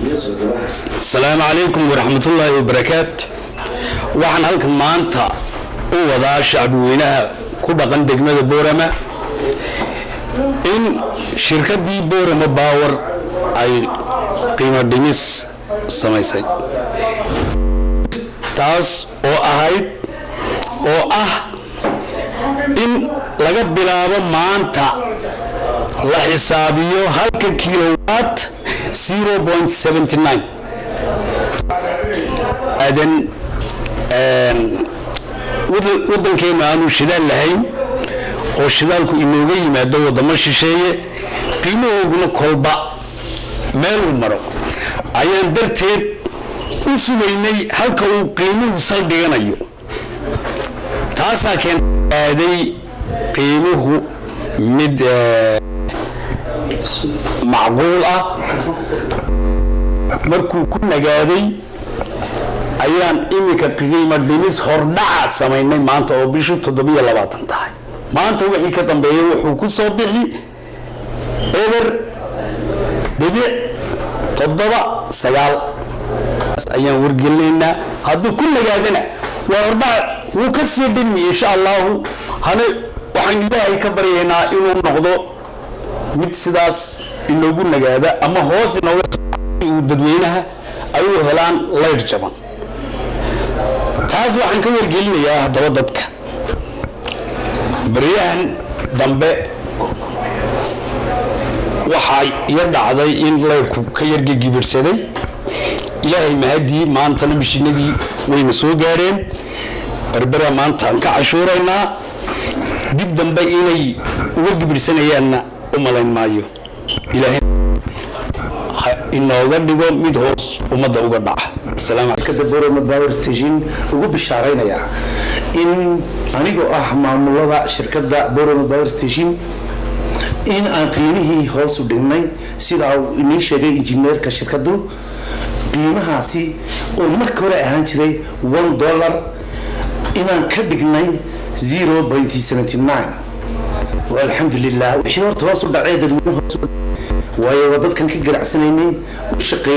السلام عليكم ورحمة الله وبركاته. waxaan halkan maanta u wadaa shacbiyada ku dhaqan degmada Boorama in shirkadii Boorama Power ay qiimo dhimis samaysay taas oo ah in laga bilaabo maanta la xisaabiyo halka kilowatt 0.79 adan waddankeena aanu shidaal lahayn oo shidaalku inooga yimaado wadamo shisheeye qiimahooguna kolba meel u maro ayaan darteed u sugaynay halka uu qiimuhu saldhiganayo taasaa keenay qiimuhu mid macquul ah markuu ku nagaaday ayaan imika qiimo dhimis hordhaca samaynay maanta oo bishu 7 tahay maanta wixii ka dambeeyay wuxuu ku soo bixi over dhibic 7 ayaan wargeleynaa haddii ku nagaadana waa hordhaca wuu ka sii dhimi insha Allah hana waxaan ilaahay ka baryaynaa inuu noqdo mid sidaas inoogu nagaada ama hoos inooga dadweynaha ay u helaan leer jaban taas waxaan ka wargelinayaa hadaba dadka bariyahan dambe waxay yar dhacday in leerku ka yarga gibirsaday ilaahay mahadii maanta mishinadii wayna soo gaareen barbara maanta aan ka cashuuraynaa dib dambe inay uga gibirsanayaan u malayn maayo ilaahay inooga dhigo mid hoos umada uga dhaca salaam alaykum Boorama Power Station ugu bishaaraynaya in anigu maamulada shirkadda Boorama Power Station in aan qiimihii hoos u dhignay sida uu inii sheegay injineerka shirkaddu qiimahaasi oo markii hore ahaan jiray $1 inaan ka dhignay 0.79 walxamdulillah wixii horta hoos u dhacay dadweynaha hoos waayo dadkan ka ganacsanaynay u shaqeyn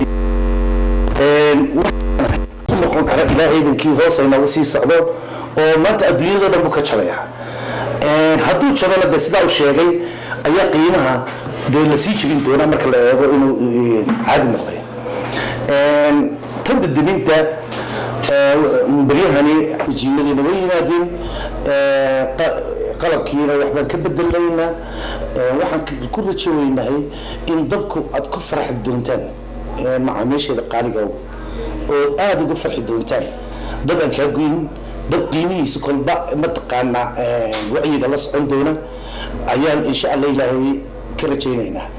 noqon kara ilaahay idinkii hoos ay nagu sii socdo oo maanta adduunyada dhan ka jabaya hadduu jabana sida uu sheegay ayaa qiimaha la sii jibin doona marka la eego inuu caadi noqday tan dadinta bariyahani jiimadina way yimaadeen qalabkiina waxba ka bedelayna waxaan ku rajaynahay in dabku aad ku farxi doontaan macaamiisheeda qaaliga oo aad ugu farxi doontaan daban ka goyn dab qiimihiisa kolba ma taqaana wacyiga la socon doona ayaan insha Allah ilaahay ka rajaynaynaa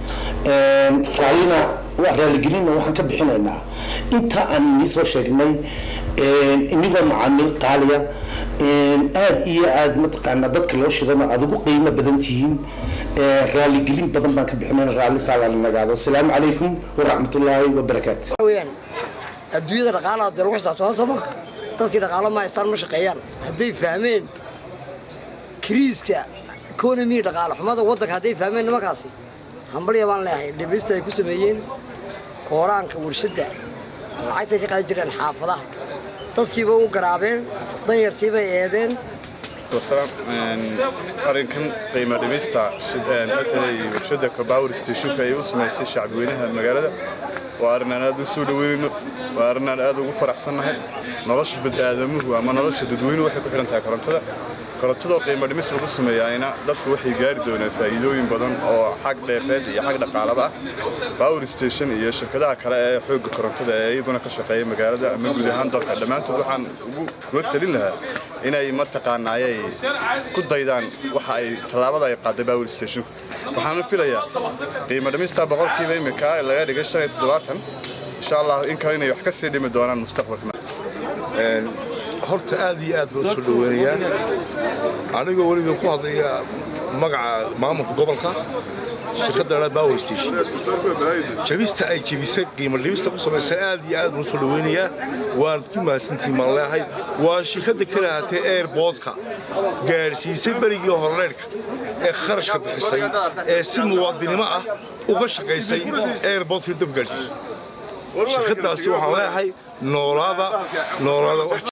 raaligelina waxaan ka bixinaynaa inta aan soo sheegnay iniga macaamiil qaaliya aad iyo aad ma taqaana dadka loo shidana aad ugu qiimo badan tihiin raaligelin badan baan ka bixinaynaa raali taala nagaado assalaamu calaykum wa rahmatullaahi wa barakaatuh adduunyada dhaqaalaha dad lagu xisaabtamo sama dadkii dhaqaalaha ma haystaan ma shaqeeyaan hadday fahmeen kriiska economy dhaqaalaha xumada waddanka hadday fahmeen nimankaasi hambaliya baan leeyahay dhibista ay ku sameeyeen kooraanka warshada lacagta ka qaadi jireen xaafadaha dadkiiba u garaabeen danyartiiba eedeen والسلام أريكم قيمة دميستا أتري warshada Power Station ay u samaysay shacbiyada magaalada وأرنا هذا سودوين وأرنا هذا وفرح سنة نلاش بدأدمه وما نلاش ددوين وحكي كلام تاع كرتدا قيمة دميس لو بسمة يعني ضد وحي جاري دون فايدوين بدن أو حق دفات يا حق دقالة بقى باور ستيشن هي شركة كلا حق كرتدا أيضا كشقية مجالة من جودهان ضد خدمات وحن قلت لنا إن أي منطقة نعيا كل ضيدان وحي طلبة ضيق قد باور ستيشن وحنا في ليا قيمة دميس تبغى كيف مكان اللي قاعد يقشر يتدواتهم إن شاء الله إن كان يحكي دم الدوران المستقبل كمان. horta aad iyo aad loo soo dhaweeyay aniga waliba ku hadlaya magaca maamulka gobolka shirkadda Power Station jabista ay jabisay qiimo dhimista ku sameysay aad iyo aad loo soo dhaweynaya waan ku mahadsantii ma leeyahay waa shirkadda kale aatay airportka gaarsiisay barigii horeerka ee kharashka bixisay ee si muwaadinimo ah uga shaqeysay airportka dib gaarsiisay shirkadaasi waxaan leeyahay noolaada